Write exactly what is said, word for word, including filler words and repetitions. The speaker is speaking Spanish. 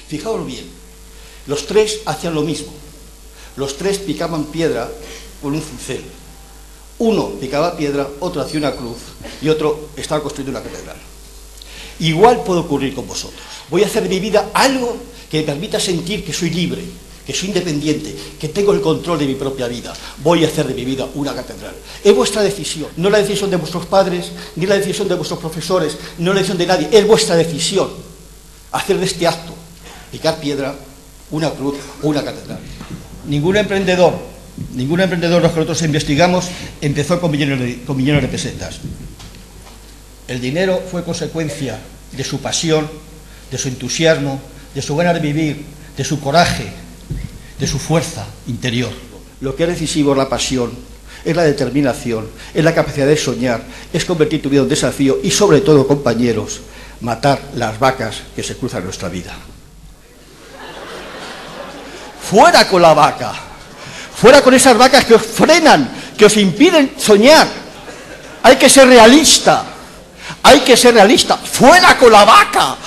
Fijaos bien, los tres hacían lo mismo. Los tres picaban piedra con un cincel. Uno picaba piedra, otro hacía una cruz y otro estaba construyendo una catedral. Igual puede ocurrir con vosotros. Voy a hacer de mi vida algo que me permita sentir que soy libre, que soy independiente, que tengo el control de mi propia vida. Voy a hacer de mi vida una catedral. Es vuestra decisión, no la decisión de vuestros padres, ni la decisión de vuestros profesores, no la decisión de nadie, es vuestra decisión hacer de este acto, picar piedra, una cruz o una catedral. Ningún emprendedor, ningún emprendedor, los que nosotros investigamos, empezó con millones de, con millones de pesetas. El dinero fue consecuencia de su pasión, de su entusiasmo, de su ganas de vivir, de su coraje, de su fuerza interior. Lo que es decisivo es la pasión, es la determinación, es la capacidad de soñar, es convertir tu vida en un desafío y, sobre todo, compañeros, matar las vacas que se cruzan en nuestra vida. ¡Fuera con la vaca! ¡Fuera con esas vacas que os frenan, que os impiden soñar! Hay que ser realista, hay que ser realista. ¡Fuera con la vaca!